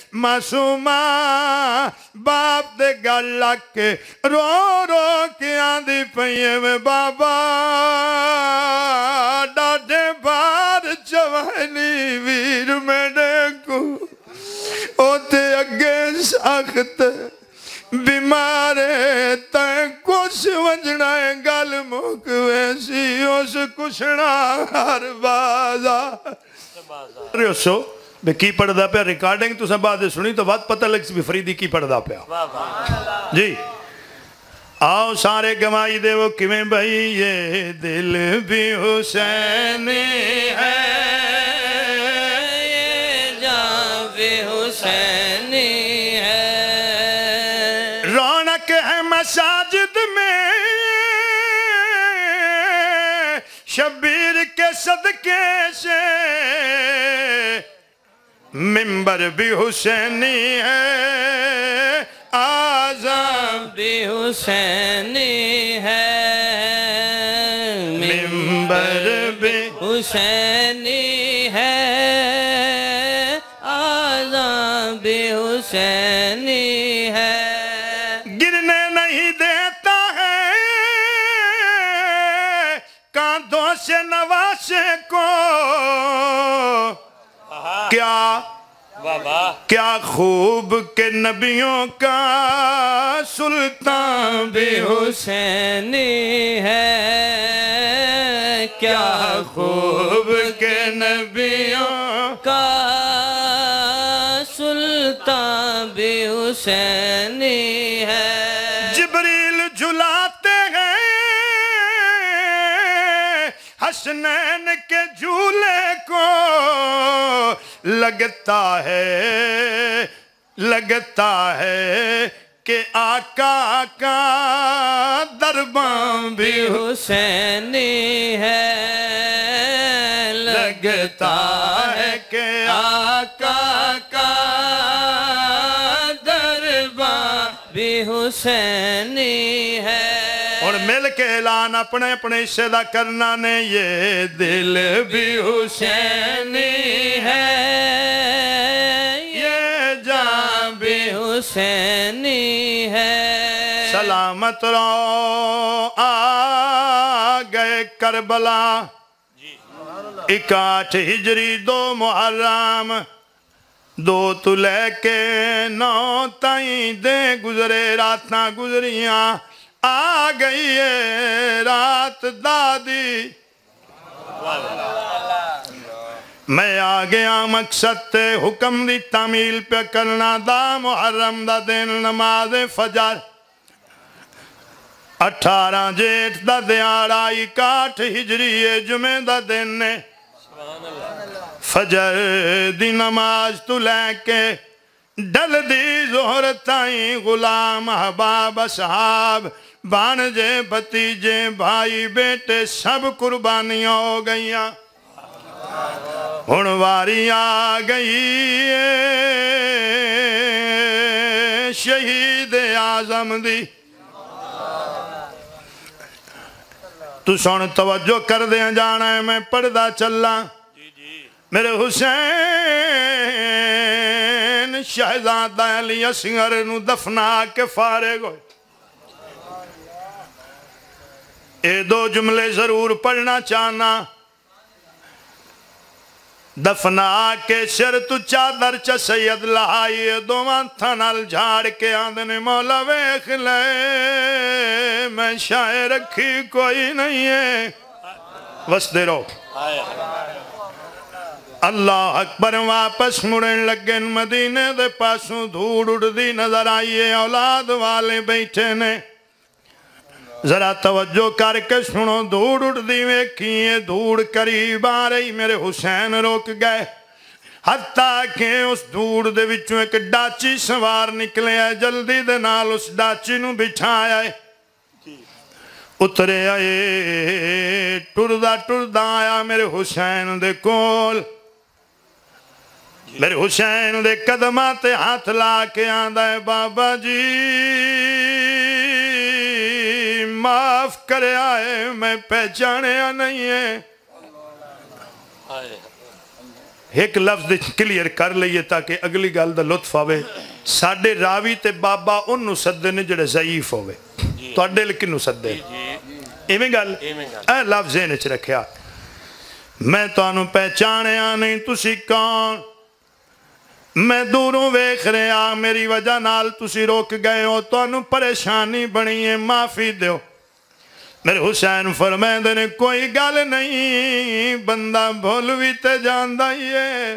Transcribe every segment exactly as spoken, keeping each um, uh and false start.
मासूमा बाप दे गल लग के रो रो के आंदी पईए में बाबा डाडे बार जवानी वीर मेरे को ओते अगे सख्त बीमारे तैं कुछ वंजना है गल मुक वैसी उस कुछना हर बाजार सो बे की पढ़दा पे रिकॉर्डिंग तुसा बाद सुनी तो बात पता लग सी भी फरीदी की पढ़दा पे जी आओ सारे गवाही दे वो किवें भाई ये दिल भी हुसैनी है ये जान भी हुसैनी है रौनक है मसाजिद में शबीर के सदके से मिंबर भी हुसैनी है आज़म भी हुसैनी है मिंबर भी हुसैनी है आज़म भी हुसैनी है गिरने नहीं देता है कांधों से नवासे को क्या क्या खूब के नबियों का सुल्तान भी हुसैनी है क्या खूब के नबियों का सुल्तान भी हुसैनी है जिब्रील झुलाते हैं हसनैन के झूले को लगता है लगता है कि आका का दरबार भी हुसैनी है लगता है कि आका का दरबार भी हुसैनी है और मिल के ऐलान अपने अपने हिस्से दा करना ने ये दिल भी हुसैनी है ये जान भी हुसैनी है सलामत रहो आ गए करबला इकाठ हिजरी दो मुहर्रम दो तू लेके नौ ताई दे गुजरे रातां गुजरियां आ गई है रात दादी मैं आ गया मकसद ते हुक्म दी तामील पे करना दा मुहर्रम दा दिन नमाज फजर अठारह जेठ दा दिहाड़ा इकाठ हिजरी जुमे दा दिन ने फजर दी नमाज तू लैके डल दी जोहर ताई गुलाम अहबाब असहाब बानजे भतीजे भाई बेटे सब कुर्बानियां हो गईयां हुण वारी आ गई शहीद आजम दी तू सुन तवज्जो कर दे जाना है मैं पढ़दा चला मेरे हुसैन शहजादा अली असगर नू दफना के फारिग होए ये दो जुमले जरूर पढ़ना चाहना दफना के सिर तू चादर च सैयद लहाई दोवां हत्थां नाल झाड़ के आंदे ने मौला वेख ले मैं शाये रखी कोई नहीं है वसदे रहो अल्लाह अकबर वापस मुड़न लगे मदीने दे पासों धूड़ उड़दी नजर आई है औलाद वाले बैठे ने जरा तवज्जो करके सुनो धूड़ उड़दी वेखी है धूड़ करीब आ रही मेरे हुसैन रोक गए हत्ता के उस धूड़ दे विचों एक डाची सवार निकले है जल्दी दे नाल उस डाची नू बिठाया है उतरे आए टुरदा टुरदा आया मेरे हुसैन दे कोल मेरे हुसैन दे कदमां ते हाथ ला के आंदा है बाबा जी माफ करे आए मैं पहचाने नहीं है ایک لفظ کلیئر کر لئیے تاکہ اگلی گل دا لطف آوے ساڑھے راوی تے بابا انہوں سدے نے جڑے ضعیف ہوئے تو اڈے لکنوں سدے ایمیں گل اے لفظ ذہن وچ رکھیا میں تو انہوں پہچانیا نہیں تسی کون میں دوروں ویکھ رہا میری وجہ نال تسی روک گئے ہو تو انہوں پریشانی بنی ہے معافی دیو میرے حسین فرمیندے نے کوئی گل نہیں بندہ بھولوی تے جاندہ یہ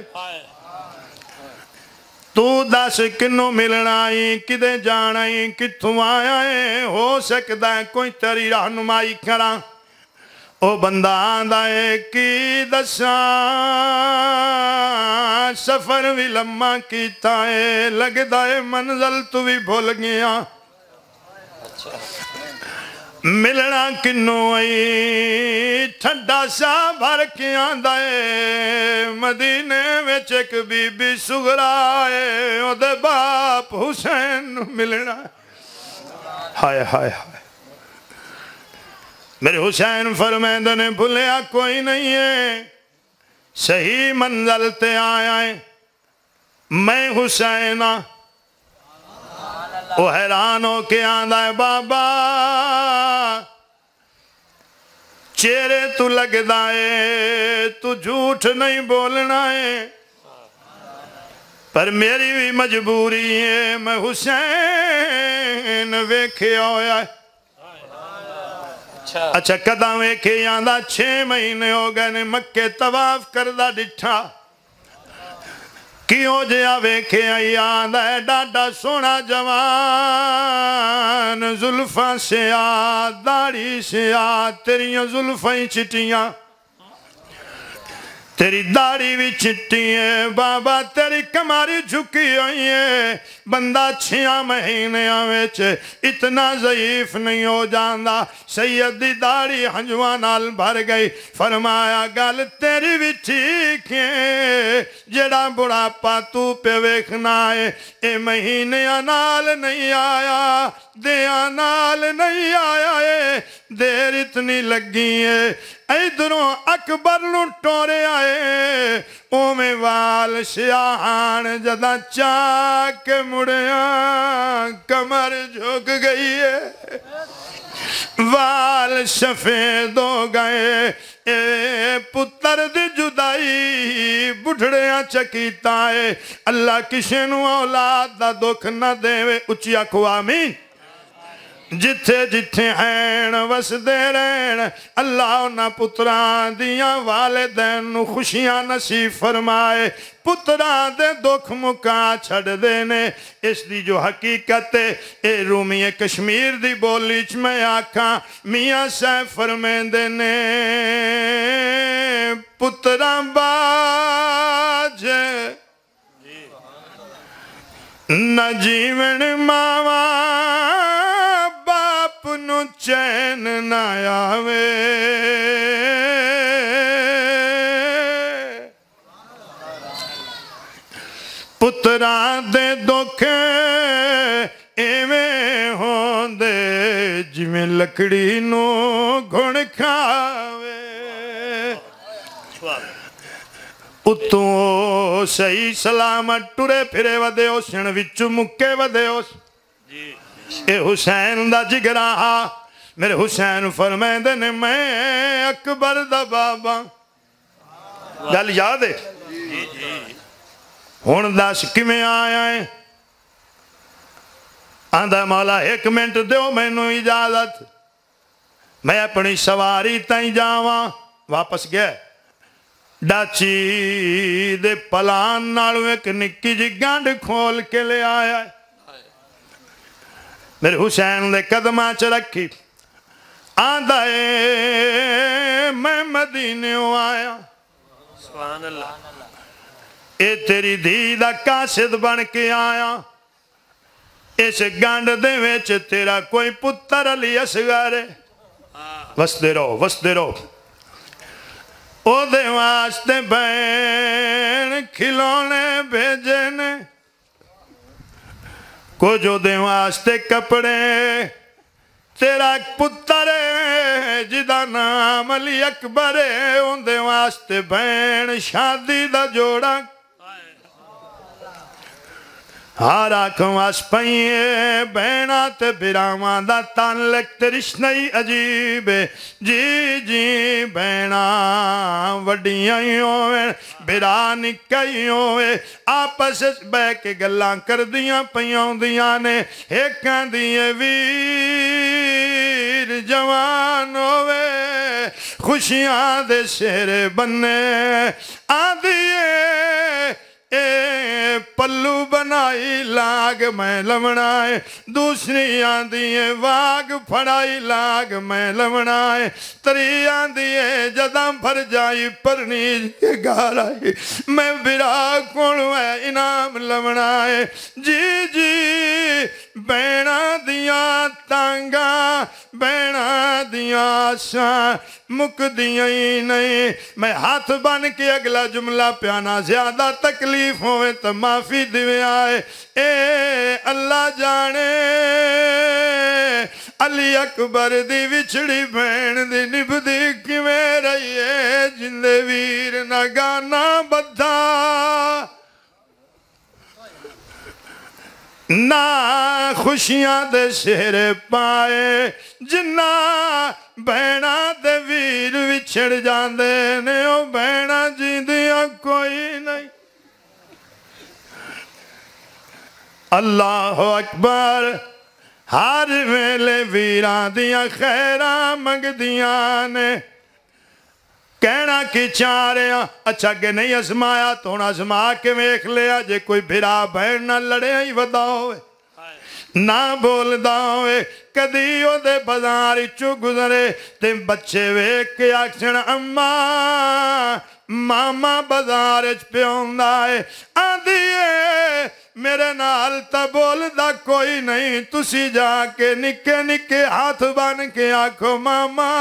تو دس کنوں ملنا ہی کدے جانا ہی کتوں آیا ہے ہو سکتا ہے کوئی تیری رہنمائی کرا او بندہ آندہ ہے کی دساں سفر بھی لمحہ کیتا ہے لگتا ہے منزل تو بھی بھول گیا ملنا کنوں آئی ٹھنڈا سا بھر کے آندہ ہے مدینے میں چک بی بی سغرا ہے او دے باپ حسین ملنا ہائے ہائے ہائے میرے حسین فرمیندے نے بھولیا کوئی نہیں ہے صحیح منزل تے آیا ہے میں حسینہ وہ حیران ہو کے آندہ ہے بابا چہرے تو لگ دائے تو جھوٹ نہیں بولنا ہے پر میری بھی مجبوری ہے میں حسین ویکھے ہویا ہے اچھا قدم ویکھے آندہ چھ مہینے ہو گئے نے مکے طواف کردہ ڈٹھا کیوں جیا ویکھے آئی آندہ ہے ڈاڈا سونا جوان زلفاں سے آ داڑھی سے آ تیریاں زلفیں چٹیاں تیری داڑھی بھی چٹی ہے بابا تیری کماری جھکی ہوئی ہے بندہ چھیاں مہینے آویچ اتنا ضعیف نہیں ہو جاندہ سید دی داڑھی ہنجوانال بھر گئی فرمایا گل تیری بھی ٹھیک ہے جڑا بڑا پاتو پہ ویکھنا ہے اے مہینے آنال نہیں آیا دے آنال نہیں آیا ہے دیر اتنی لگی ہے ایدروں اکبر نو ٹورے آئے او میں وال شیاہان جدہ چاک مڑیاں کمر جھک گئی ہے وال شفید ہو گئے اے پتر دی جدائی بڑھڑیاں چکیتا ہے اللہ کسی نو اولاد دا دکھ نہ دے وے اچھی آکھو آمین جتھے جتھے ہیں وس دے رہن اللہ انہا پتران دیاں والدین نو خوشیاں نصیب فرمائے پتران دے دکھ مکا چھڑ دینے اس دی جو حقیقت ہے اے رومی کشمیر دی بولیچ میں آکھاں میاں سیف فرمین دینے پتران باج نہ جیون ماواں نو چین نہ آوے پتران دے دکھے ایویں ہون دے جویں لکڑی نو گھن کھاوے اتوں صحیح سلامت ٹرے پھرے ودے ہو سن وچ مکے ودے ہو اے حسین دا جگرہ میرے حسین فرمیندے نے میں اکبر دا بابا گل یاد ہے ہون دس کمیں آیا ہے آندہ مولا ایک منٹ دیو میں نو اجازت میں اپنی سواری تائیں جاواں واپس گئے ڈاچی دے پلان نالو ایک نکی جی گانڈ کھول کے لے آیا ہے میرے حسین دے قدمہ چ رکھی آندہ ہے میں مدینے ہو آیا سبحان اللہ اے تیری دیدہ قاصد بن کے آیا اس گانڈ دے ویچ تیرا کوئی پتر علی اصغر ہے وسدے رو وسدے رو او دے واسطے بین کھلونے بھیجنے کو جو دے واسطے کپڑے تیرا پتر ہے جدا نام علی اکبر ہے اندے واسطے بہن شادی دا جوڑا ہار آنکھوں واس پئیے بہنا تے برامان دا تعلق تے رشتہ ہی عجیب ہے جی جی بہنا وڈیاں ہی ہوئے برا نکائی ہوئے آپس بے کے گلاں کر دیاں پئیوں دیاں نے ایکاں دیئے ویر جوان ہوئے خوشیاں دے شہرے بننے آن دیئے اے پلو بنائی لاگ میں لمنائے دوسری آندیے واگ پھڑائی لاگ میں لمنائے تری آندیے جدام پھر جائی پرنیج کے گھر آئی میں برا کونو ہے انام لمنائے جی جی بینا دیا تانگا بینا دیا شاہ مک دیا ہی نہیں میں ہاتھ بن کے اگلا جملہ پیانا زیادہ تکلیف ہوئے تو معافی دیوے آئے اے اللہ جانے علی اکبر دی وچڑی بین دی نب دی کیویں رہیے جندے ویر نہ گانا بدھا نہ خوشیاں دے شہر پائے جنہ بہنا دے ویر وچھڑ جاندے نے او بہنا جیندیاں کوئی نہیں اللہ اکبر ہر ویلے ویران دیاں خیران منگ دیاں نے کہنا کی چاریاں اچھا کہ نہیں ازمایا تو نہ ازما کے ویکھ لیا جے کوئی بھرا بہن نہ لڑے ہی ودا ہوئے نہ بول دا ہوئے کدی او دے بازاری چو گزرے تے بچے ویکھ کے آکشن اماں ماما بازارچ پیوندائے آدھیے میرے نال تا بول دا کوئی نہیں تسی جا کے نکے نکے ہاتھ بن کے آکھو ماما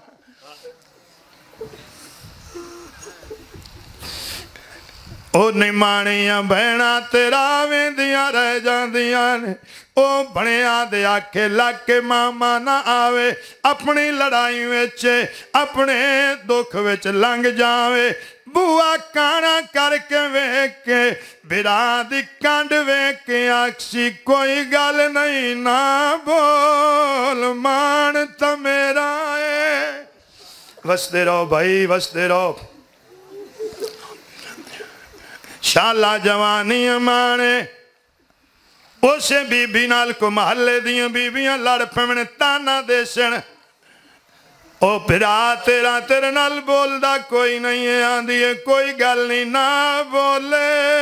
او نمانیاں بہنا تیرا ویندیاں رہ جاندیاں نے او بھنیاں دے آکھے لاکے ماما نہ آوے اپنی لڑائی ویچے اپنے دکھ ویچ لنگ جاوے بوا کانا کر کے ویک کے بھرا دی کانڈ ویک کے آکسی کوئی گل نہیں نہ بول مانتا میرا ہے وستے رہو بھائی وستے رہو شالا جوانی امانے اسے بی بی نال کو محلے دیاں بی بیاں لڑ پمنے تانا دے سن او پھرا تیرا تیرے نال بول دا کوئی نہیں ہے آندھیے کوئی گل نہیں نہ بولے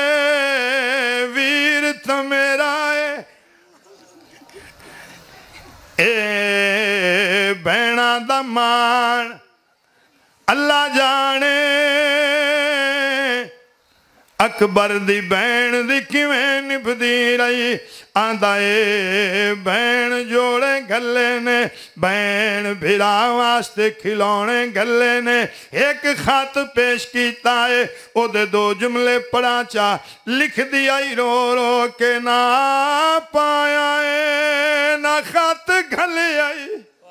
ویر تو میرا ہے اے بہنا دا مان اللہ جانے اکبر دی بین دی کیویں نبھدی رہی آندہ اے بین جوڑے گلے نے بین بھرا واسطے کھلونے گلے نے ایک خط پیش کیتا ہے او دے دو جملے پڑھا چاہ لکھ دیا ہی رو رو کے نہ پایا ہے نہ خط گھلے آئی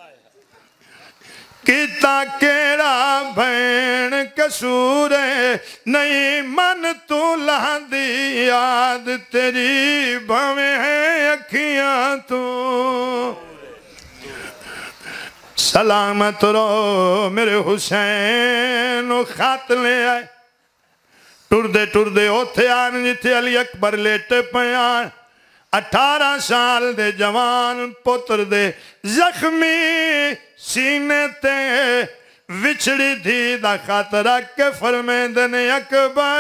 کیتا کیڑا بین قصور ہے نہیں من تو لہندی یاد تیری بھویں ہیں اکھیاں تو سلامت رو میرے حسین خط لے آئے ٹر دے ٹر دے اوتھے آن جتھے علی اکبر لیٹے پیان اٹھارہ سال دے جوان پتر دے زخمی سینے تے وچڑی تھی دا خاطرہ کے فرمیدن اکبر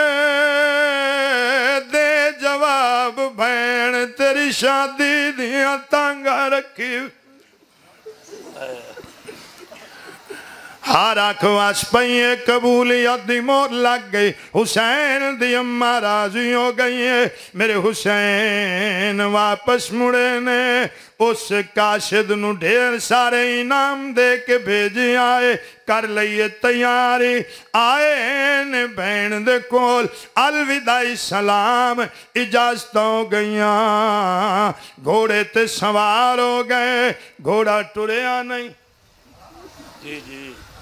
دے جواب بہن تیری شادی دیا تانگا رکھی ہر آنکھ واس پئیے قبولیت دی مور لگ گئی حسین دی اماں راضی ہو گئی ہے میرے حسین واپس مڑے نے اس کاشد نو ڈھیر سارے انعام دے کے بھیجی آئے کر لئیے تیاری آئے نے بہن دے کول الوداعی سلام اجازت ہو گئیاں گھوڑے تے سوار ہو گئے گھوڑا ٹریا نہیں جی جی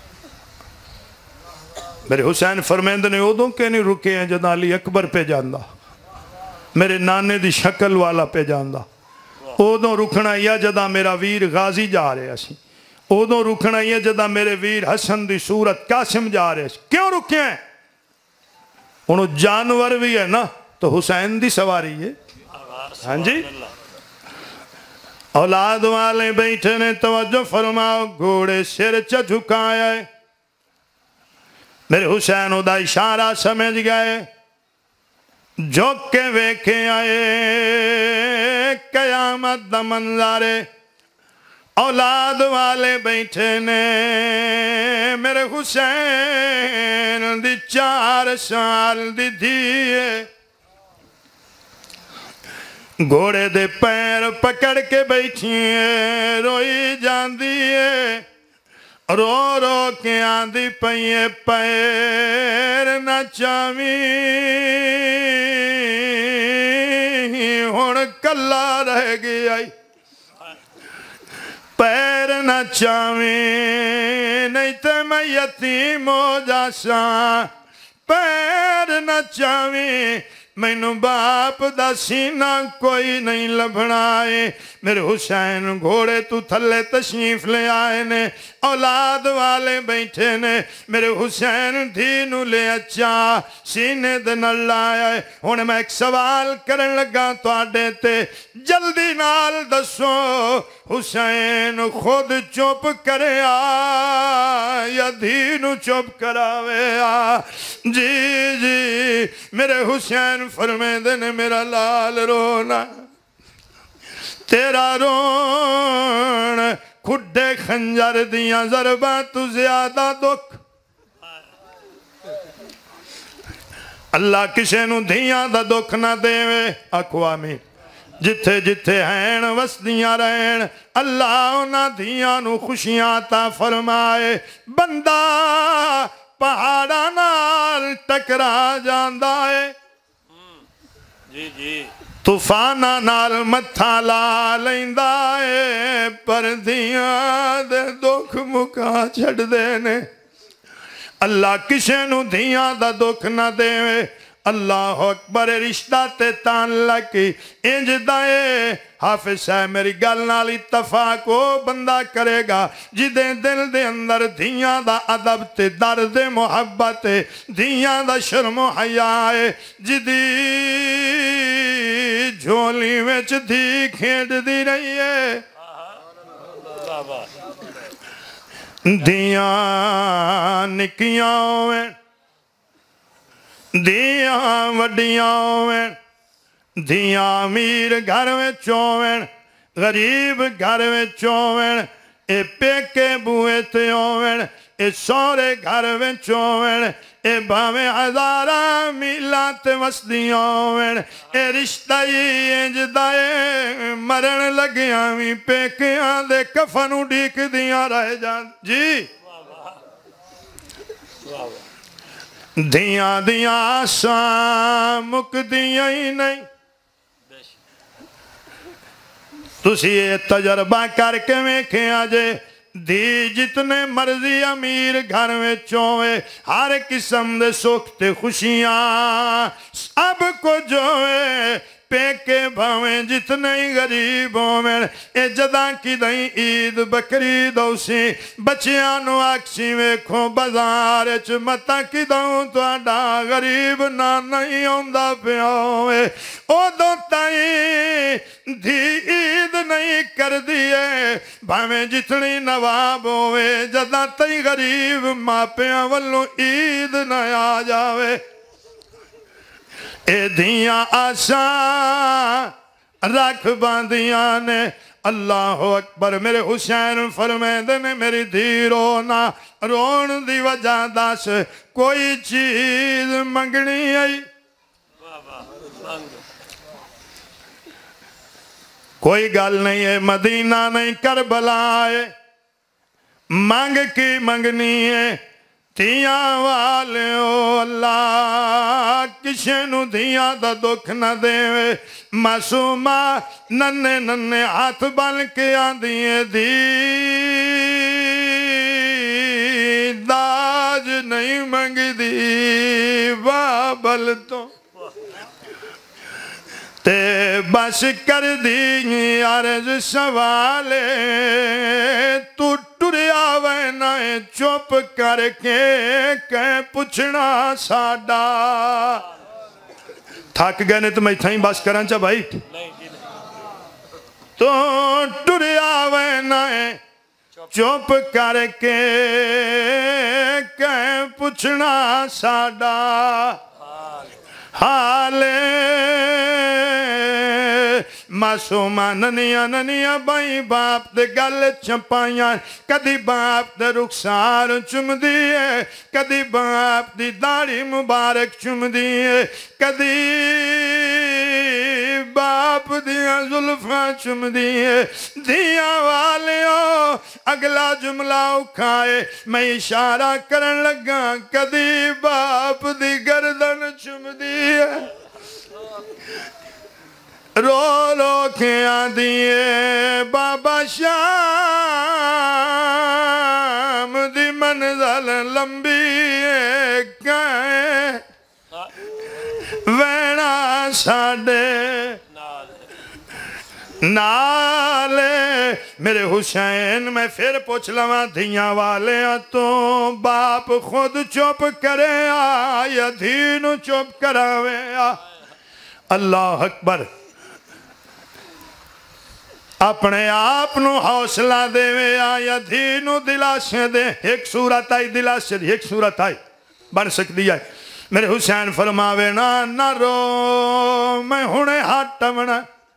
میرے حسین فرمیند نے ادوں کے نہیں رکے ہیں جد علی اکبر پہ جاندہ میرے نانے دی شکل والا پہ جاندہ ادوں رکھنا یا جدہ میرا ویر غازی جا رہے ہیں ادوں رکھنا یا جدہ میرے ویر حسن دی صورت قاسم جا رہے ہیں کیوں رکھے ہیں انہوں جانور بھی ہے نا تو حسین دی سواری ہے ہاں جی اولاد والے بیٹھے نے توجہ فرماؤ گھوڑے سر چا جھکایا ہے میرے حسین دا اشارہ سمجھ گئے جو کے ویکھے آئے قیامت دا منظارے اولاد والے بیٹھے نے میرے حسین دی چار سال دی دھیے گھوڑے دے پیر پکڑ کے بیٹھیے روئی جاندیے رو رو کے آندھی پئیے پیر نہ چاویں ہون کلا رہ گیا پیر نہ چاویں نہیں تے میں یتیم ہو جاساں پیر نہ چاویں میں نو باپ دا سینہ کوئی نہیں لبھنائے میرے حسین گھوڑے تو تھلے تشریف لے آئے نے اولاد والے بیٹھے نے میرے حسین دینو لے اچھا سینے دے نہ لائے انہیں میں ایک سوال کرن لگا تو آڈے تے جلدی نال دسو حسین خود چوپ کرے آ یا دینو چوپ کراوے آ جی جی میرے حسین فرمے دینے میرا لال رونا تیرا رون کھڈے خنجر دیاں ضرباں تو زیادہ دکھ اللہ کسے نو دیاں دا دکھ نہ دے اقوامی جتھے جتھے ہیں وسدیاں رہن اللہ انہاں دیاں نو خوشیاں تا فرمائے بندہ پہاڑا نال ٹکرا جاندہ ہے جی جی طوفانہ نال متھا لا لیندہ ہے پر دیاں دے دکھ مکا چھڑ دینے اللہ کسے نو دیاں دا دکھ نہ دے اللہ اکبر رشتہ تے تان لکی انج دائے حافظ صاحب میری گل نال اتفاق کو بندہ کرے گا جدے دل دے اندر دھیاں دا عدب تے درد محبت دھیاں دا شرم و حیائے جدی جھولی وچ دھی کھیڑ دی رہی ہے دھیاں نکیاں ہوئے دیاں وڈیاں ہوئیں دیاں امیر گھر میں چوئیں غریب گھر میں چوئیں اے پیکے بوئے تے ہوئیں اے سورے گھر میں چوئیں اے باویں ہزارہ میلات وسدیاں ہوئیں اے رشتہ ہی انج دائے مرن لگیاں بھی پیکیاں دے کفنو ڈیک دیاں رہ جان جی دیاں دیاں آساں مک دیاں ہی نہیں تسی یہ تجربہ کر کے میں کھیں آجے دی جتنے مرضی امیر گھر میں چوئے ہر قسم دے سکتے خوشیاں سب کو جوئے پیکے بھاویں جتنے غریب ہوئیں اے جدہ کی دائیں عید بکری دوسی بچیانو آکسی ویکھو بازار چمتا کی داؤں تو آڈا غریب نہ نہیں ہوندہ پہ ہوئے او دو تائیں دی عید نہیں کر دیئے بھاویں جتنی نواب ہوئے جدہ تائیں غریب ماں پہ اولو عید نہ آ جاوے اے دیاں آسان رکھ باندیاں نے اللہ اکبر میرے حسین فرمیندے نے میری دھی رونا رون دی وجہ دس کوئی چیز منگنی آئی کوئی گل نہیں ہے مدینہ نہیں کربلا ہے مانگ کی منگنی ہے تیاں والے او اللہ کسے نو دھیاں دا دکھ نہ دے معصومہ ننے ننے ہاتھ بن کے آندیے دی داج نہیں منگ دی بابل تو تے بس کر دی عرض سوالے تو ٹریا وینا چپ کر کے کہیں پوچھنا ساڈا تھک گئے نے تو میں تھائیں بس کرن چا بھائی تو ٹریا وینا چپ کر کے کہیں پوچھنا ساڈا حالے معصومہ ننیا ننیا بائی باپ دے گل چپائیاں کدی باپ دے رخسار چم دیئے کدی باپ دی داڑھی مبارک چم دیئے کدی باپ دیا ظلفہ چم دیئے دیا والیوں اگلا جملہ اکھائے میں اشارہ کرن لگا کدی باپ دی گردن چم دیئے رو رو کے آدھیے بابا شام دی منزل لمبی کہیں وینا ساڑے نالے میرے حسین میں پھر پوچھ لواں دھیاں والے تو باپ خود چپ کرے آ یا دھینو چپ کراوے آ اللہ اکبر اپنے آپ نو حوصلہ دے وے آیا دھینو دلاسے دے ایک صورت آئی دلاسے دے ایک صورت آئی بن سکتی ہے میرے حسین فرماوے نا نہ رو میں ہونے ہاتھ منا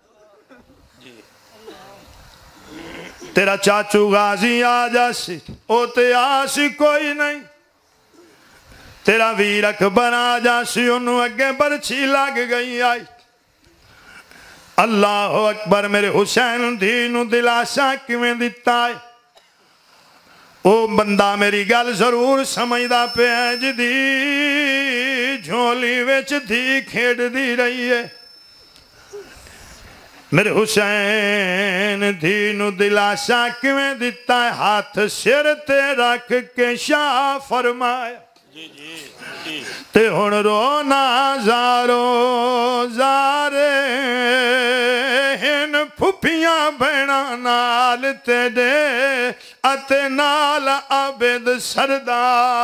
تیرا چاچو غازی آ جاسی او تے آسی کوئی نہیں تیرا ویر اکبر آ جاسی انہوں اگے برچی لگ گئی آئی اللہ اکبر میرے حسین دینو دلاسا کیویں دیتا ہے او بندہ میری گل ضرور سمجھدا پہ ہے جدی جھولی وچ دھی کھیڑ دی رہی ہے میرے حسین دینو دلاسا کیویں دیتا ہے ہاتھ سر تے رکھ کے شاہ فرمایا تے ہن رونا زارو زارے ہن پھپیاں بھینا نال تے دے اتے نال عابد سردار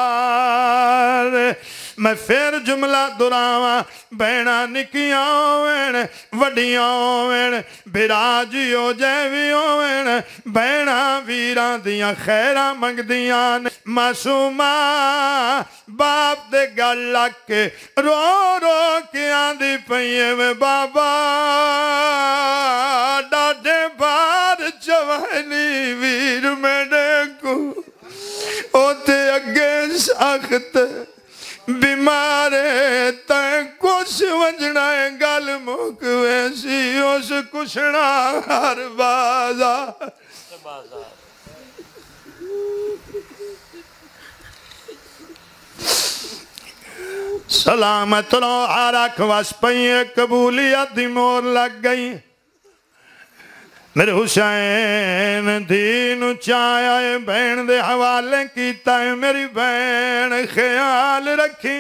میں پھر جملہ دراواں بھینا نکیاں ہوئن وڈیاں ہوئن براجیو جیوی ہوئن بھینا ویران دیاں خیرہ منگ دیاں معصومہ باپ دے گل لگ کے رو رو کے آندھی پئیے میں بابا ڈاڈے بار جوانی ویر میں دیکھو اوتے اگے ساخت بیمارے تائیں کچھ وجنا ہے گل مک ویسی اس کچھنا ہر بازار سلامت رو آرک واس پئیے قبولیت دی مور لگ گئی میرے حسین دینو چاہیا بین دے حوالے کیتا ہے میری بین خیال رکھی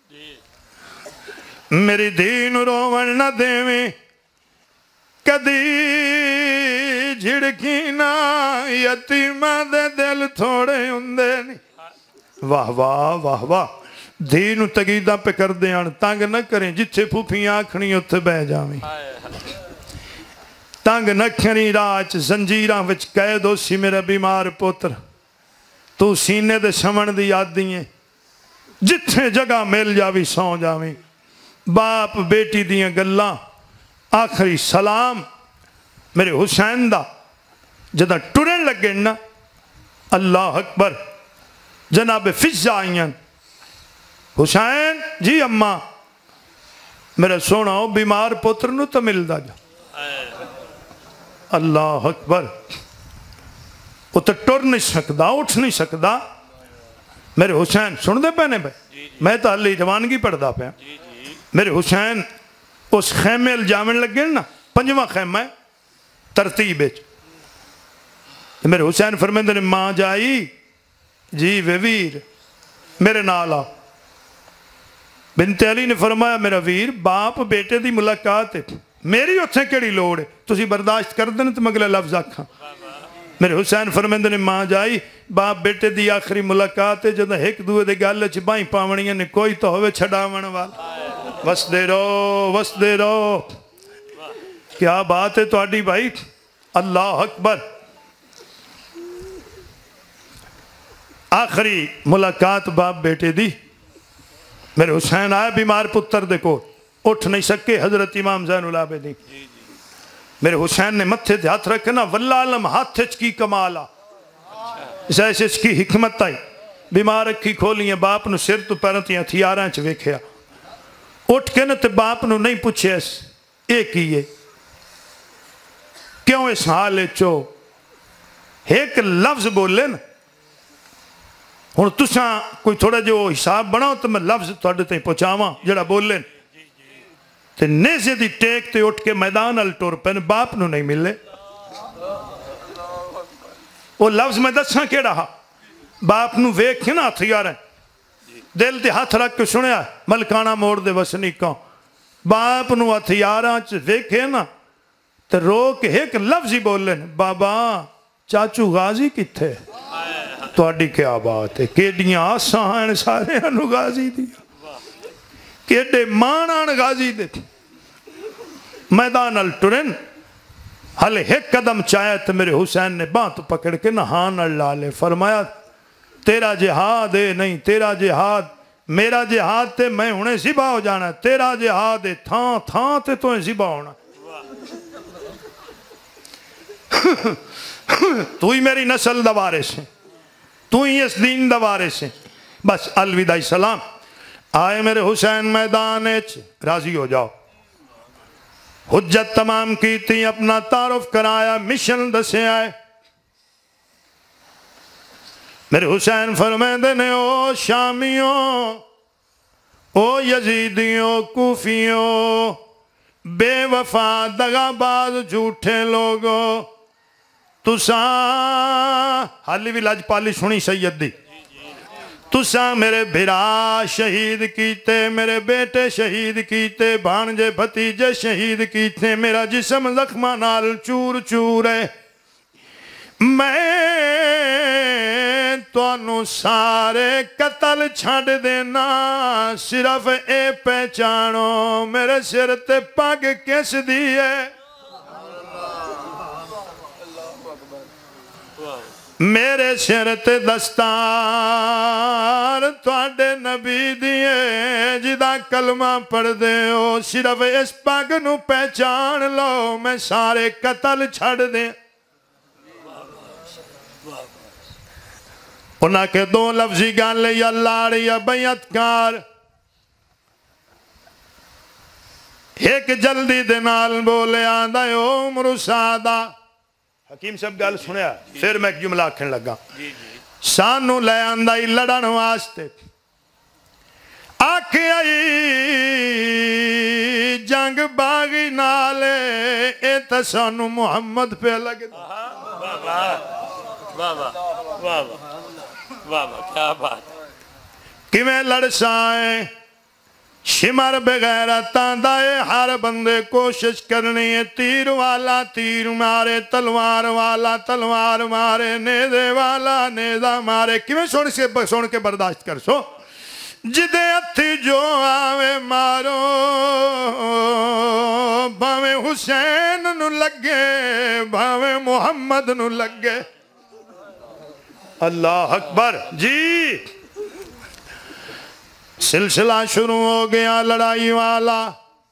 میری دینو روون نہ دیویں کدی جھڑکی نہ یتیمہ دے دل تھوڑے ہندے نہیں واہ واہ واہ واہ دینو تگیدہ پہ کر دیاں تانگ نہ کریں جتھے پھوپیاں آکھنی اتھے بہ جاویں تانگ نکھنی راج زنجیران وچ قید ہو سی میرا بیمار پوتر تو سینے دے سمن دی یاد دیئے جتھے جگہ مل جاوی سو جاوی باپ بیٹی دیئے گلہ آخری سلام میرے حسین دا جدہ ٹرن لگے نا اللہ اکبر جناب فضا آئین حسین جی اماں میرا سونا ہو بیمار پتر نو تو مل دا جا اللہ اکبر وہ تو ٹر نہیں سکتا اٹھ نہیں سکتا میرے حسین سن دے پہنے بھائی میں تو حلی جوانگی پڑھدا پہ میرے حسین اس خیمے الجامن لگے نا پنجواں خیمہ ترتیب میرے حسین فرمیندے نے ماں جائی جی ویر میرے نالا بنت علی نے فرمایا میرا ویر باپ بیٹے دی ملاقات ہے میری اتھے کیڑی لوڑ ہے تسی برداشت کر دینے تو مگلے لفظ آکھاں میرے حسین فرمیندے نے ماں جائی باپ بیٹے دی آخری ملاقات ہے جدہ ایک دوے دے گالے چھ بائیں پاونیاں نے کوئی تو ہوئے چھڑاون والا وس دے رو وس دے رو کیا بات ہے تو آڈی بھائی اللہ اکبر آخری ملاقات باپ بیٹے دی میرے حسین آئے بیمار پتر دے کو اٹھ نہیں سکے حضرت امام زین العابدین میرے حسین نے متھے دے ہاتھ رکھنا واللہ علم ہاتھ کی کمالا اس ایسے اس کی حکمت آئی بیمار اکھی کھولی ہیں باپ نو سر تو پیرنتی ہیں تھیاران چھ ویکھیا اٹھ کے نا تے باپ نو نہیں پوچھے اس ایک ہی ہے کیوں اس حالے چو ایک لفظ بولے نا ہن تساں کوئی تھوڑا جو حساب بناؤ تو میں لفظ تھوڑے تھے پہنچاواں جڑا بولے تے نیزے دی ٹیک تے اٹھ کے میدان ال ٹور پہ باپ نو نہیں ملے وہ لفظ میں دساں کیڑا ہا باپ نو ویکھ کے نا ہتھیار ہیں دل تے ہاتھ رکھ کے سنیا ملکانہ موڑ دے وسنیکاں باپ نو ہتھیاراں چ ویکھے نا تے روک ایک لفظ ہی بولے بابا چاچو غازی کتھے تو اڈی کیا بات ہے کیڑیاں آساں ہیں سارے انو غازی دیا کیڑے مانان غازی دے میدان الٹرن حلے ایک قدم چاہے تو میرے حسین نے بات پکڑ کے نہان اللہ لے فرمایا تیرا جہاد ہے نہیں تیرا جہاد میرا جہاد تے میں انہیں زبا ہو جانا تیرا جہاد ہے تھاں تھاں تے تو انہیں زبا ہونا تو ہی میری نسل دوارے سے تو ہی اس دین دوارے سے بس الوداعی سلام آئے میرے حسین میدان راضی ہو جاؤ حجت تمام کی تھی اپنا تعارف کرایا مشن دسے آئے میرے حسین فرمیندے نے او شامیوں او یزیدیوں کوفیوں بے وفا دغاباز جھوٹے لوگوں تساں حالی بھی لاج پالی سنی سید دی تساں میرے بھرا شہید کیتے میرے بیٹے شہید کیتے بھانجے بھتیجے شہید کیتے میرا جسم زخمہ نال چور چور ہے میں توانو سارے قتل چھڑ دینا صرف اے پہچانو میرے سر تے پاگ کس دیئے میرے سر تے دستار تواڈے نبی دیئے جدا کلمہ پڑھ دے ہو صرف اس پاگ نو پہچان لو میں سارے قتل چھڑ دیں انہاں کے دو لفظی گالے یا لاڑی یا بیعتکار ایک جلدی دنال بولے آندہ عمر سادہ حکیم صاحب گال سنیا پھر میں ایک جملہ آکھن لگا سانو لے آندہ ہی لڑن واسطے آکھ آئی جنگ باغی نالے اے تسانو محمد پہ لگ دا بابا بابا بابا کیا بات کیویں لڑ سائیں شمر بغیرتاں دائے ہر بندے کوشش کرنی ہے تیر والا تیر مارے تلوار والا تلوار مارے نیزے والا نیزہ مارے کیویں سن کے سن کے برداشت کر سو جدے اتھی جو آوے مارو بھاویں حسین نو لگے بھاویں محمد نو لگے اللہ اکبر جی سلسلہ شروع ہو گیا لڑائی والا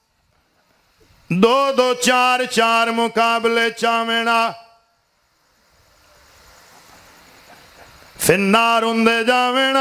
دو دو چار چار مقابلے چامینا فنار اندے جاوینا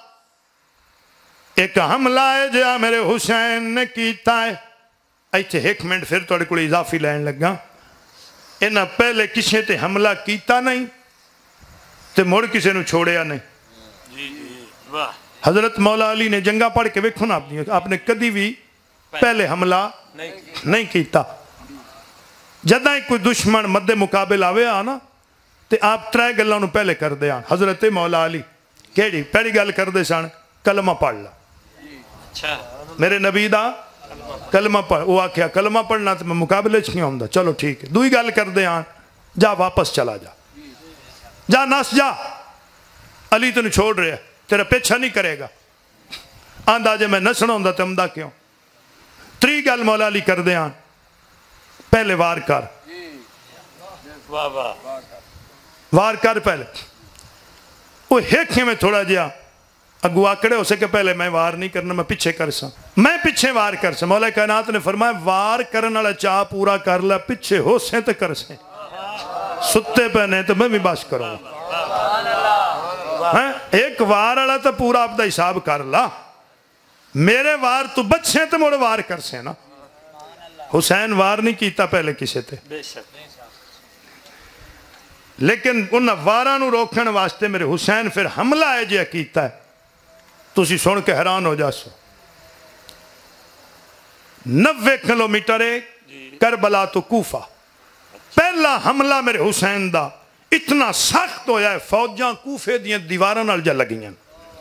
ایک حملہ ہے جا میرے حسین نے کیتا ہے. ایتھے ایک منٹ پھر توڑے کو اضافی لین لگا. انہاں پہلے کسی تے حملہ کیتا نہیں تے مڑ کسی نو چھوڑیا نہیں. جی جی واہ. حضرت مولا علی نے جنگا پڑھ کے ویکھو نا اپنی آپ نے کدی بھی پہلے حملہ نہیں کیتا. جداں کوئی دشمن مد مقابل آوے آنا تے آپ ترے گلاں نو پہلے کر دے آن. حضرت مولا علی کیڑی پہلی گل کر دے سن کلمہ پڑھ لا. اچھا میرے نبی دا کلمہ پڑھ. وہ آکھیا کلمہ پڑھنا تو میں مقابلے چ نہیں ہوندا. چلو ٹھیک ہے. دوئی گل کر دے آن جا واپس چلا جا جا نس جا. علی تینوں چھوڑ رہا تیرا پیچھا نہیں کرے گا. آندا جے میں نسنا ہوندا تے امدا کیوں. تری گل مولا علی کر دے آن پہلے وار کر. واہ واہ. وار کر پہلے. وہ ہیکھیں میں تھوڑا جیا اگو آکڑے ہو سکے پہلے میں وار نہیں کرنا میں پیچھے کر سا. میں پیچھے وار کر سا. مولا کائنات نے فرمایا وار کرنا والا چاہ پورا کر لیا پیچھے ہو سیں تو کر سیں. ستے پہنے تو میں بھی باش کروں. ایک وار والا تو پورا آپ دا حساب کر لا. میرے وار تو بچیں تو موڑے وار کر سیں نا. حسین وار نہیں کیتا پہلے کسے تے لیکن انہاں وارانو روکن واسطے میرے حسین پھر حملہ ہے جیا کیتا ہے. تسی سن کے حیران ہو جاسو. نوے کلومیٹر کربلا تو کوفہ پہلا حملہ میرے حسین دا اتنا سخت ہویا ہے فوجاں کوفے دیاں دیواراں نال جا لگیاں.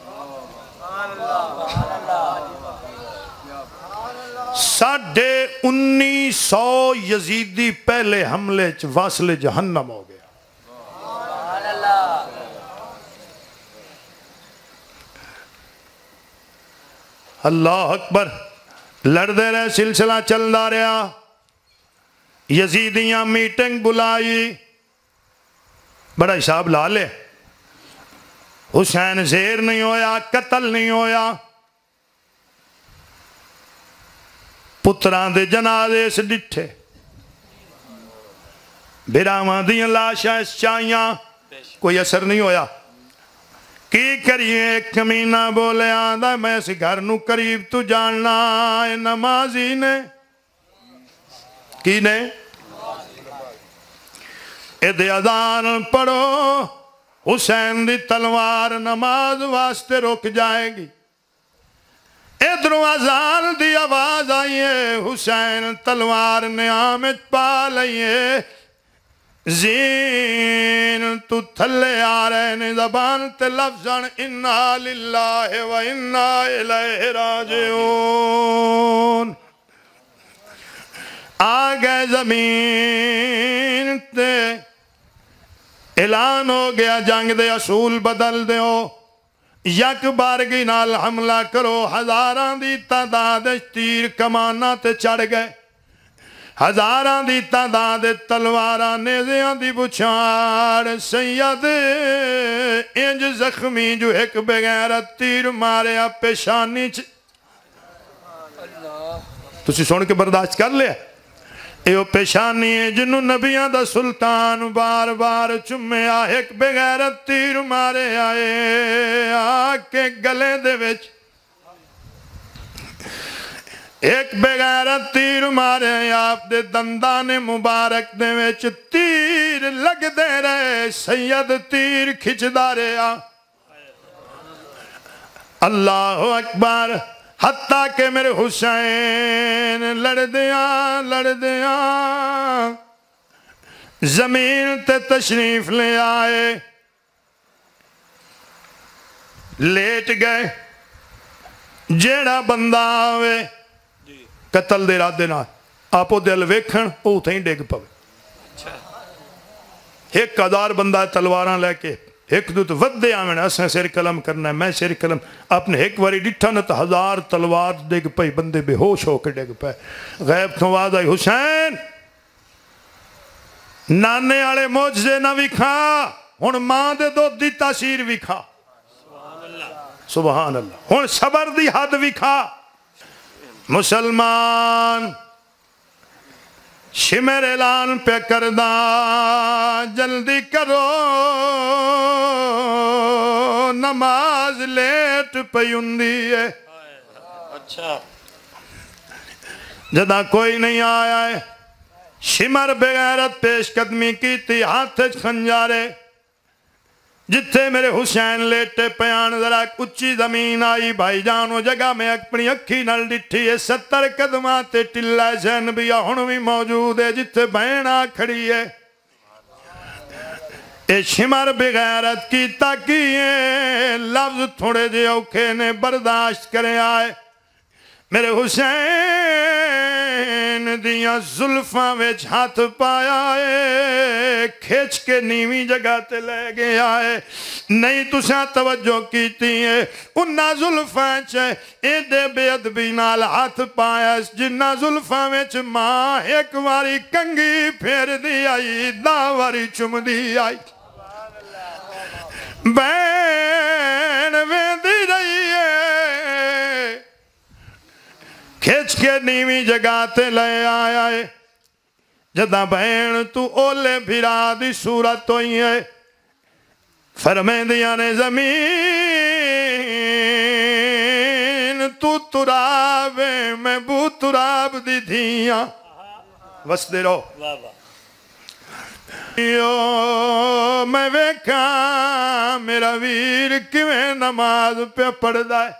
ساڑھے انیس سو یزیدی پہلے حملے چ واصل جہنم ہو گیا. اللہ اکبر. لڑ دے رہے سلسلہ چل دا رہا. یزیدیاں میٹنگ بلائی بڑا حساب لا لے. حسین زیر نہیں ہویا قتل نہیں ہویا. پتران دے جنازے سے ڈٹھے بیراواں دیاں لاشاں اس چاہیاں کوئی اثر نہیں ہویا. کی کریے ایک کمینہ بولے آدھا میں اس گھر نو قریب تو جاننا ہے نمازی نے کی نے ادھے اذان پڑھو حسین دی تلوار نماز واسطے رک جائے گی. ادھروں اذان دی آواز آئیے حسین تلوار نعامت پا لئیے. زین تو تھلے آ رہے نے زبان تے لفظاً انا للہ و انا الیہ راجعون. آگئے زمین تے اعلان ہو گیا جنگ دے اصول بدل دیو. یک بارگی نال حملہ کرو. ہزاران دی تعداد تیر کمانا تے چڑھ گئے. ہزاران دی تعداد تلواران نیزیاں دی بچھاڑ. سید انج زخمی جو ایک بغیرت تیر مارے آپ پیشانی چ تسی سن کے برداشت کر لیا. ایو پیشانی ہے جنہوں نبیاں دا سلطان بار بار چمیا. ایک بغیرت تیر مارے آئے آکے گلے دے وچ. ایک بغیرت تیر مارے آپ دے دندان مبارک دے وچ تیر لگ دے رہے. سید تیر کھچ دا رہا. اللہ اکبر. حتیٰ کہ میرے حسین لڑ دیاں لڑ دیاں زمین تے تشریف لے آئے. لیٹ گئے. جیڑا بندہ آوے قتل دے رادے نہ آپو دل ویکھن او تھیں ڈیگ پوے. ایک ہزار بندہ تلواراں لے کے ایک دو تو ود دے آمین اسیں سیر کلم کرنا ہے میں سیر کلم اپنے ایک واری ڈٹھا نہ تو ہزار تلوار ڈیگ پئی بندے بے ہوش ہو کے ڈیگ پائے. غیب تو آواز آئی حسین نانے آلے موجزے نہ وکھا ہن ماں دے دو دی تاثیر وکھا. سبحان اللہ. ہن صبر دی حد وکھا. مسلمان شمر اعلان پہ کردہ جلدی کرو نماز لیٹ پئی ہوندی ہے اچھا جدا کوئی نہیں آیا ہے شمر بغیرت پیش قدمی کی تھی ہاتھ خنجارے جتھے میرے حسین لیٹے پیان ذرا اچھی زمین آئی بھائی جانو جگہ میں اپنی اکھی نل ڈٹھی ہے ستر قدماتے ٹلہ زین بھی ہن بھی موجود ہے جتھے بہنا کھڑی ہے اے شمر بغیرت کی تاکیے لفظ تھوڑے جے اوکھے نے برداشت کرے آئے میرے حسین دیاں زلفاں وچ ہاتھ پایا ہے کھیچ کے نیویں جگہ تے لے گیا ہے نہیں تساں توجہ کیتی ہے انہاں زلفاں چ ایڈے بے ادبی نال ہاتھ پایا جنہاں زلفاں وچ ماں ایک واری کنگھی پھیر دی آئی دا واری چم دی آئی بین ویندی رہی ہے کھیچ کے نیویں جگہ تے لے آیا ہے جدہ بہن تو اولے بھرا دی صورت ہوئی ہے فرمائیں دیا نے زمین تو تراب میں بو تراب دی دھیاں وس دے رو یو میں ویکھا میرا ویر کیویں نماز پہ پڑھ دائے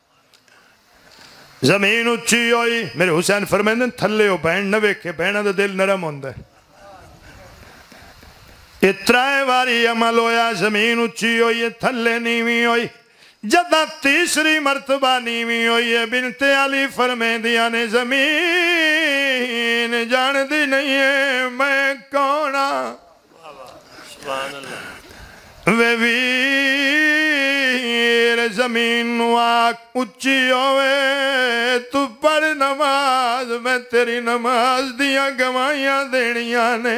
زمین اچھی ہوئی میرے حسین فرمائیں تھلے ہو بہن نہ ویکھے بہنہ دا دل نرم ہوندہ ہے اترائے واری عمل ہویا زمین اچھی ہوئی تھلے نیویں ہوئی جدہ تیسری مرتبہ نیویں ہوئی ہے بنت علی فرمائیں دیا نے زمین جان دی نہیں ہے میں کونا سبحان اللہ وے ویر زمین نواک اچھی ہوئے تو پڑھ نماز میں تیری نماز دیا گوائیاں دینیاں نے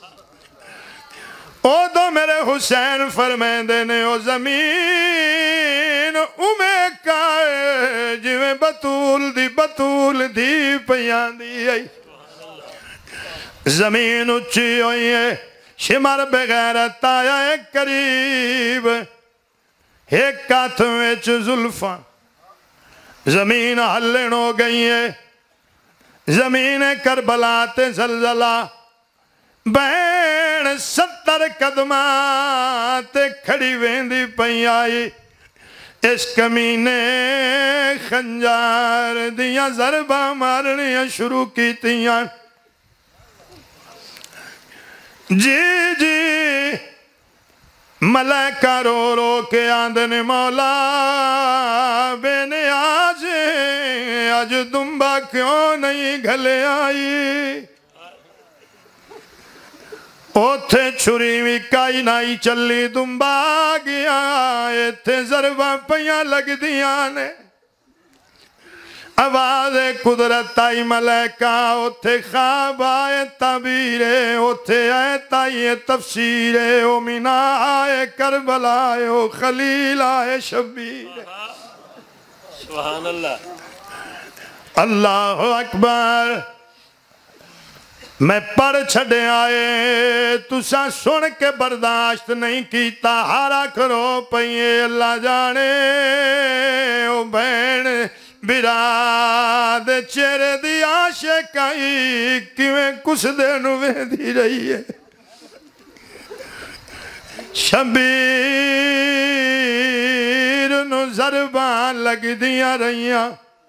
او دو میرے حسین فرمائیں دینے او زمین امے کائے جویں بطول دی بطول دی پیان دی آئی زمین اچھی ہوئی ہے شمر بغیرت آیا ایک قریب ایک کاتھ ویچ زلفاں زمین ہلن ہو گئی ہے زمین کربلا تے زلزلہ بہن ستر قدمات کھڑی ویندی پئی آئی اس کمینے خنجار دیاں ضربہ مارنیاں شروع کی تیاں جی جی ملائکہ رو رو کے آندن مولا بے نیاز آج دنبا کیوں نہیں گھلے آئی اوتھے چھری بھی کائی نائی چلی دنبا گیا ایتھے ضربہ پیاں لگ دیاں نے آواز قدرت آئی ملائکہ اوتھے خواب آئے تعبیرے اوتھے آئے تائی تفسیرے او مینا آئے کربلا آئے او خلیل آئے شبیر سبحان اللہ اللہ اکبر میں پڑھ چھڑے آئے تسا سن کے برداشت نہیں کیتا ہارا کرو پئیے اللہ جانے او بہن براد چہرے دی عاشقائی کیویں کس دن وے دی رہی ہے شبیر نو ضرباں لگ دیاں رہیاں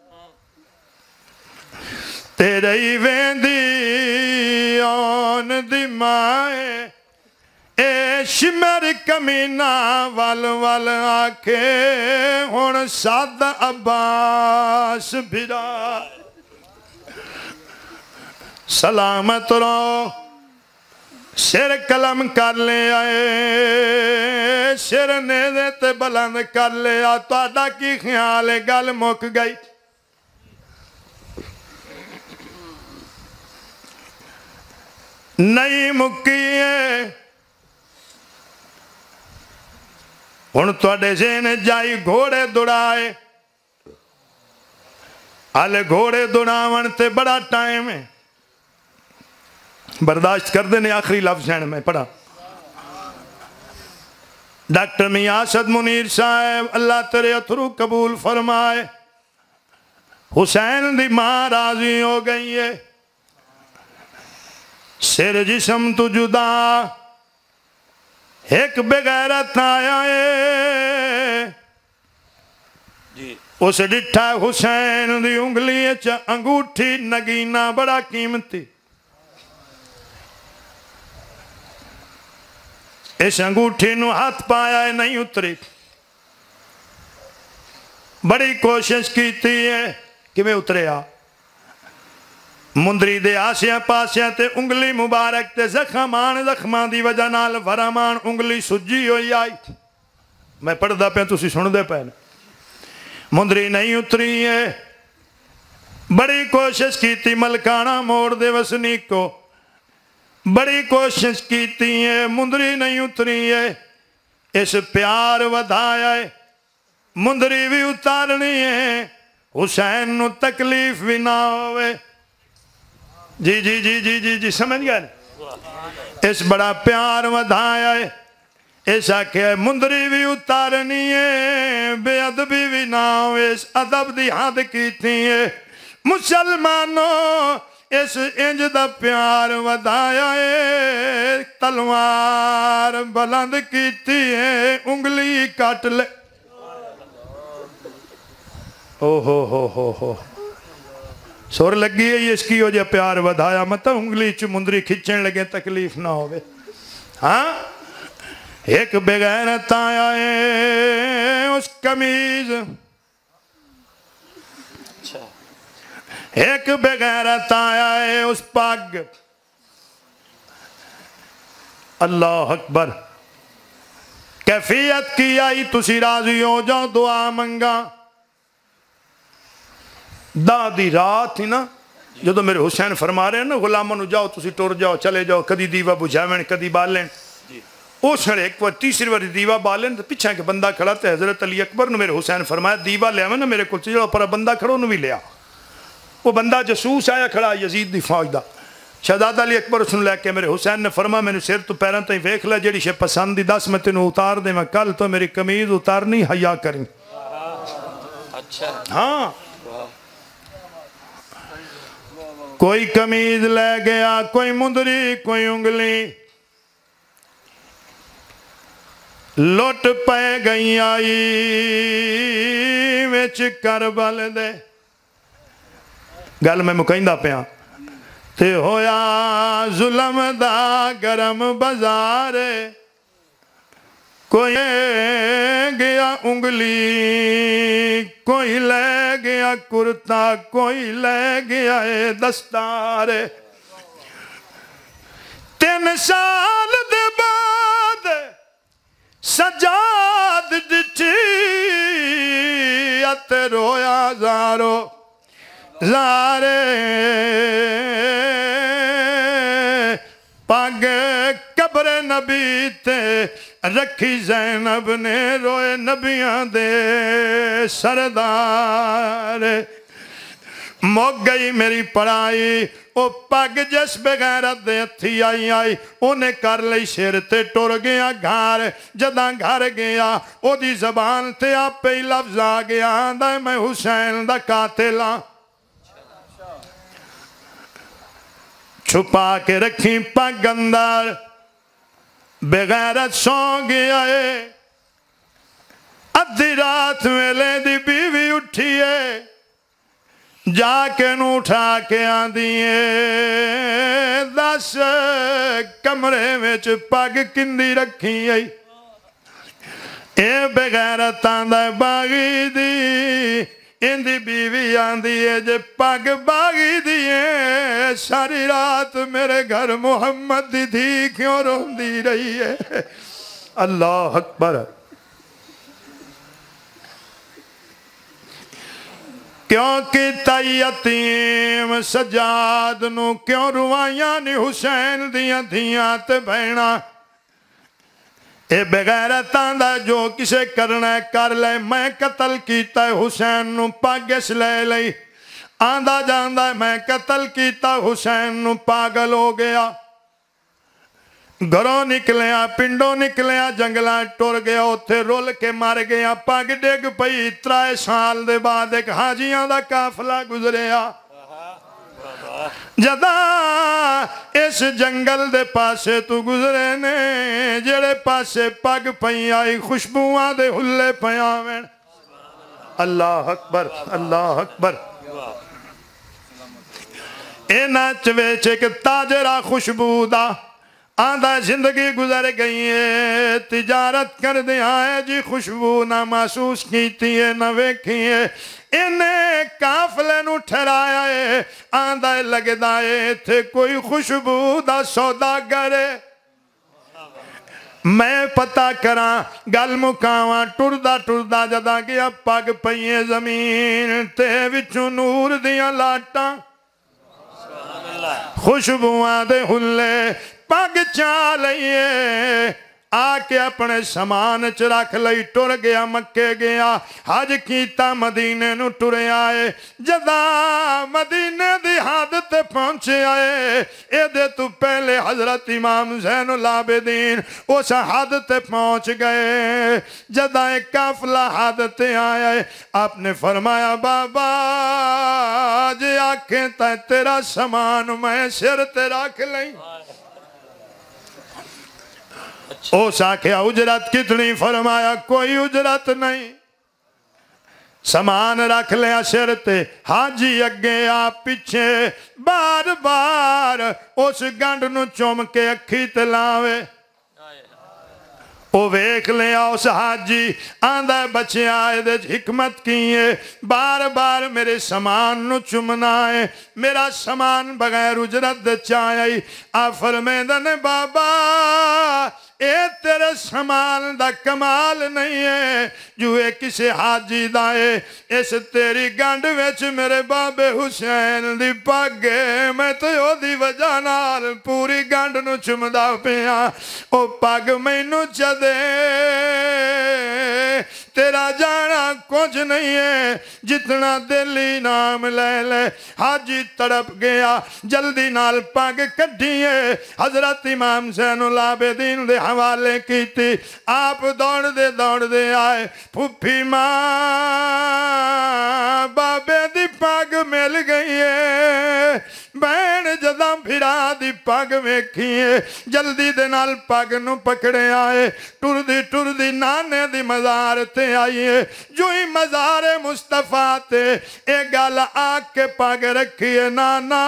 تیرے ہی ویندی آن دی مائے اے شمر کمینہ وال وال آکے ہون ساد عباس بھرا سلامت رو سر کلم کر لے آئے سر نیزے تے بلند کر لے آ تو آڈا کی خیال گل مک گئی نہیں مکیے ہن توڑے زین جائی گھوڑے دوڑائے آلے گھوڑے دوڑاون تے بڑا ٹائم ہے برداشت کر دینے آخری لفظ ہیں میں پڑھا. ڈاکٹر میاں اسد منیر صاحب اللہ تیرے اتھرو قبول فرمائے. حسین دی ماں راضی ہو گئی ہے. سر جسم تو جدا ایک بغیرت آیا ہے. جی اس ڈٹھا حسین دی انگلی چ انگوٹھی نگینا بڑا قیمتی. اس انگوٹھی نو ہاتھ پایا ہے نہیں اتری. بڑی کوشش کیتی ہے کہ میں اتریا. مندری دے آسیاں پاسیاں تے انگلی مبارک تے زخمان زخمان دی وجہ نال ورمان انگلی سجی ہوئی آئی. میں پڑھ دا پہ تسی سن دے پہ. مندری نہیں اتری ہے. بڑی کوشش کیتی ملکانہ موڑ دے وسنی کو. بڑی کوشش کیتی ہے مندری نہیں اتری ہے. اس پیار ودھایا ہے. مندری بھی اتارنی ہے. حسین نو تکلیف بھی نہ ہوئے. جی جی جی جی جی جی سمجھ گئے. اس بڑا پیار ودھایا ہے. ایسا کہ مندری بھی اتارنی ہے. بے ادبی بھی نہ ہوئے. اس ادب دی حد کیتی ہے. مسلمانوں اس انج دا پیار ودھایا ہے. تلوار بلند کیتی ہے انگلی کٹ لے. او ہو ہو ہو ہو سور لگی ہے اس کی وجہ پیار ودھایا. مطلب انگلی چ مندری کھچن لگے تکلیف نہ ہوئے. ہاں ایک بغیرت آیا ہے اس قمیض. ایک بغیرت آیا ہے اس پگ. اللہ اکبر. کیفیت کی آئی تسی راضی ہو جاؤ دعا منگا. دا دی رات ہی نا جدو میرے حسین فرما رہے ہیں نا غلاموں جاؤ تسی ٹور جاؤ چلے جاؤ کدی دیوا بجھاویں کدی بالیں. اس نے ایک بار تیسری بار دیوا بالیں تو پیچھے کہ بندہ کھڑا تھا. حضرت علی اکبر نے میرے حسین فرمایا دیوا لے آویں نا میرے کو چلو پر بندہ کھڑو نو بھی لیا. وہ بندہ جسوس آیا کھڑا یزید دی فوج دا. شہزادہ علی اکبر اس نے لے کے میرے حسین نے فرمایا میں نے سر تو پیروں تائیں ویکھ لے جڑی شے پسند دی دس میں تینوں اتار دے. میں کل تو میری قمیض اتارنی حیا کریں. اچھا ہاں کوئی قمیض لے گیا کوئی مندری کوئی انگلی. لوٹ پہ گئی آئی وچ کربل دے. گل میں مکہندہ پیاں تے ہویا ظلم دا گرم بازار. کوئی لے گیا انگلی کوئی لے گیا کرتا کوئی لے گیا دستار. تین سال دے بعد سجاد ڈٹھی ات رویا زارو زارے. پاگ قبر نبی تے رکھی زینب نے روئے نبیاں دے سردار. موک گئی میری پڑھائی. او پاگ جس بغیرت دے تھی آئی آئی انہیں کر لئی شیر تے ٹور گیا گھار. جداں گھر گیا او دی زبان تے آپ پہ لفظ آ گیا آندہ میں حسین دا قاتل ہاں. چھپا کے رکھی پاگ اندر بغیرت سو گیا ہے. ادھی رات ویلے دی بیوی اٹھی ہے. جا کے نو اٹھا کے آندی ہے دس کمرے میں پگ کندی رکھی ہے. اے بغیرت آندہ باغی دی اندی بیوی آندی ہے جے پگ باغی دی ہے. ساری رات میرے گھر محمد دی دھی کیوں روندی رہی ہے. اللہ اکبر. کیوں کیتا یتیم سجاد نو کیوں روائیاں نی حسین دیاں دھیاں تے بہنا. اے بغیرتاں دا جو کسے کرنا ہے کر لے. میں قتل کیتا ہے حسین نو پاگس لے لئی. آندہ جاندہ میں قتل کیتا حسین نو پاگل ہو گیا. گھروں نکلیا پنڈوں نکلیا جنگلاں ٹر گیا اتھے رول کے مر گیا پگ ڈگ پئی ترائے سال دے بعد ایک حاجیاں دا قافلہ گزریا جدا اس جنگل دے پاسے تو گزرے نے جڑے پاسے پگ پئی آئی خوشبوآں دے ہلے پیاویں اللہ اکبر اللہ اکبر اینا چویچے کہ تاجرہ خوشبو دا آندھا زندگی گزر گئی ہے تجارت کر دیا ہے جی خوشبو نہ محسوس کیتی ہے نہ ویکھی ہے انہیں کافلے نو ٹھہرایا ہے آندھا لگدا ہے تھے کوئی خوشبو دا سودا گرے میں پتہ کراں گل مکاواں ٹردہ ٹردہ جدا گیا پگ پئیے زمین تے وچوں نور دیاں لاٹاں خوشبوآں دے ہلے پگ چالئیے آکے اپنے سامان چ رکھ لئی ٹر گیا مکے گیا حج کیتا مدینے نو ٹرے آئے جدا مدینے دی حد تے پہنچے آئے اے دے تو پہلے حضرت امام زین العابدین اس حد تے پہنچ گئے جدا ایک قافلہ حد تے آئے آپ نے فرمایا بابا جی آنکھیں تے تیرا سامان میں سر تے رکھ لئی او ساکھیا اجرت کتنی فرمایا کوئی اجرت نہیں سامان رکھ لیا سر تے حاجی اگے آپ پیچھے بار بار اس گنڈ نو چوم کے اکھی تلاوے او ویکھ لیا اس حاجی آندھا بچے آئے دے حکمت کیے بار بار میرے سامان نو چمنا ہے میرا سامان بغیر اجرت دے چاہیے آپ فرمیدہ نے بابا اے تیرے سامان دا کمال نہیں ہے جو اے کسے حاجی دائے اس تیری گانڈ ویچ میرے باب حسین دی پاگے میں تو یو دی وجہ نال پوری گانڈ نو چمدہ پیا او پاگ میں نو چدے تیرا جانا کچھ نہیں ہے جتنا دلی نام لے لے حاجی تڑپ گیا جلدی نال پاگ کٹھیے حضرت امام زین العابدین دے حوالے کی تھی آپ دوڑ دے دوڑ دے آئے پھوپھی ماں بابے دی پاگ مل گئی ہے بین جدہ بھرا دی پاگ میں کیے جلدی دے نال پاگ نو پکڑے آئے ٹر دی ٹر دی نانے دی مزار تے آئیے جو ہی مزار مصطفیٰ تے اے گال آگ کے پاگ رکھیے نانا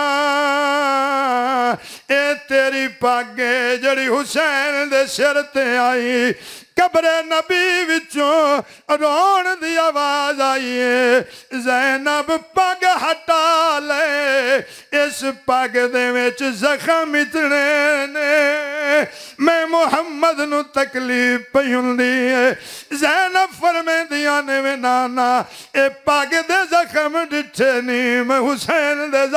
اے تیری پاگے جڑی حسین دے سر تے آئی قبر نبی وچوں رون دی آواز آئیے زینب پاگ ہٹا لے اس پاگ دے وچ زخم اتنے نے میں محمد نو تکلیف پیون دیئے زینب فرمے دیانے میں نانا اے پاگ دے زخم ڈٹھے نہیں میں حسین دے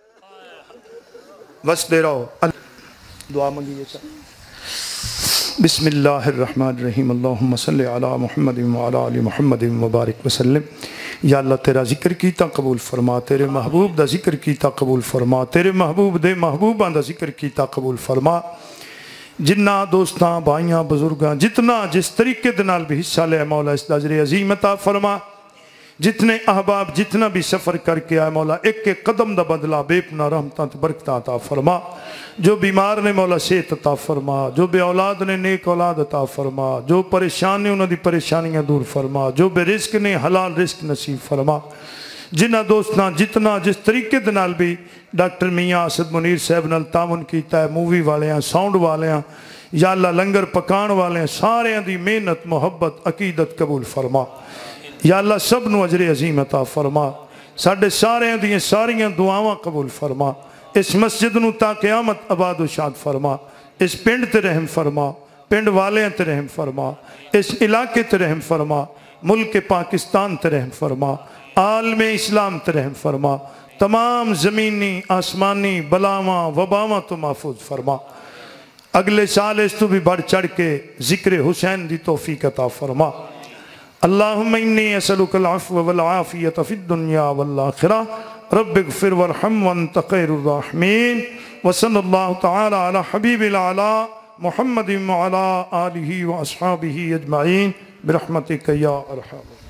زخم بس دے رہو دعا مانگیے چاہیے بسم اللہ الرحمن الرحیم اللہم صلی علی محمد وعلی آل محمد مبارک وسلم یا اللہ تیرا ذکر کیتا قبول فرما تیرے محبوب دا ذکر کیتا قبول فرما تیرے محبوب دے محبوبان دا ذکر کیتا قبول فرما جنہ دوستاں بھائیاں بزرگاں جتنا جس طریقے دنال بھی حصہ لے مولا اس داجر عظیم عطا فرما جتنے احباب جتنا بھی سفر کر کے آئے مولا ایک ایک قدم دا بدلا بے پناہ رحمتاں برکتاں عطا فرما جو بیمار نے مولا صحت عطا فرما جو بے اولاد نے نیک اولاد عطا فرما جو پریشانی انہوں دی پریشانیاں دور فرما جو بے رزق نے حلال رزق نصیب فرما جنہ دوستاں جتنا جس طریقے دنال بھی ڈاکٹر میاں اسد منیر صاحب نال تعاون کیتا ہے مووی والے ہیں ساؤنڈ والے ہیں یا اللہ لنگر پکان والے ہیں سارے دی محنت محبت عقیدت قبول فرما یا اللہ سب نو اجر عظیم عطا فرما ساڑھے سارے دیئے ساریاں دعاواں قبول فرما اس مسجد نو تا قیامت آباد و شاد فرما اس پنڈ تے رحم فرما پنڈ والے تے رحم فرما اس علاقے تے رحم فرما ملک پاکستان تے رحم فرما عالم اسلام تے رحم فرما تمام زمینی آسمانی بلاواں وباواں تو محفوظ فرما اگلے سال اس تو بھی بڑھ چڑھ کے ذکر حسین دی توفیق عطا فرما اللہم انی اسألک العفو والعافیت فی الدنیا والآخرہ رب اغفر وارحم وانت خیر الراحمین وصلی اللہ تعالی علی حبیب العلا محمد وعلی آلہ و اصحابہ اجمعین برحمتک یا ارحم